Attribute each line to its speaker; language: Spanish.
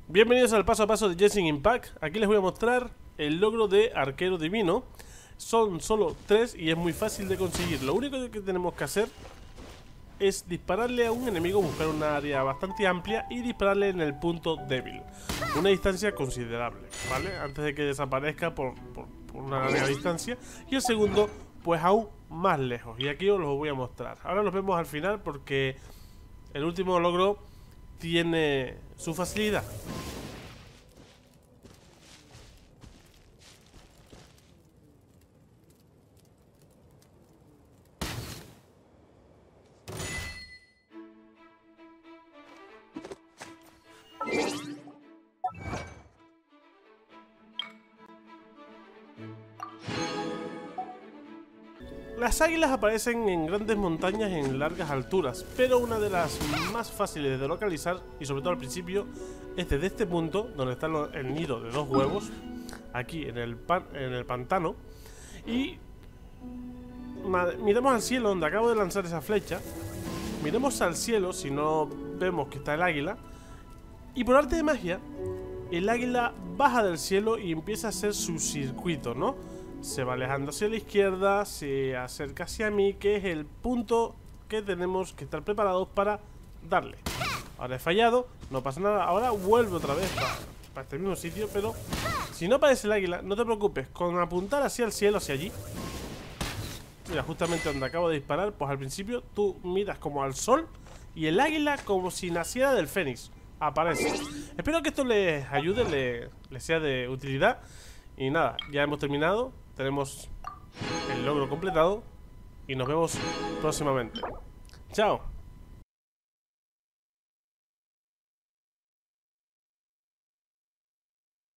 Speaker 1: Bienvenidos al paso a paso de Genshin Impact. Aquí les voy a mostrar el logro de Arquero Divino. Son solo 3 y es muy fácil de conseguir. Lo único que tenemos que hacer es dispararle a un enemigo, buscar una área bastante amplia y dispararle en el punto débil. Una distancia considerable, ¿vale? Antes de que desaparezca por una larga distancia. Y el segundo, pues aún más lejos. Y aquí os lo voy a mostrar. Ahora nos vemos al final porque el último logro tiene su facilidad. Las águilas aparecen en grandes montañas en largas alturas, pero una de las más fáciles de localizar, y sobre todo al principio, es desde este punto, donde está el nido de 2 huevos, aquí en el pantano, y miremos al cielo donde acabo de lanzar esa flecha, miremos al cielo si no vemos que está el águila, y por arte de magia, el águila baja del cielo y empieza a hacer su circuito, ¿no? Se va alejando hacia la izquierda, se acerca hacia mí, que es el punto que tenemos que estar preparados para darle. Ahora he fallado, no pasa nada. Ahora vuelve otra vez para este mismo sitio, pero si no aparece el águila, no te preocupes. Con apuntar hacia el cielo, hacia allí, mira, justamente donde acabo de disparar, pues al principio tú miras como al sol y el águila como si naciera del fénix. Aparece. Espero que esto les ayude, les sea de utilidad. Y nada, ya hemos terminado. Tenemos el logro completado y nos vemos próximamente. ¡Chao!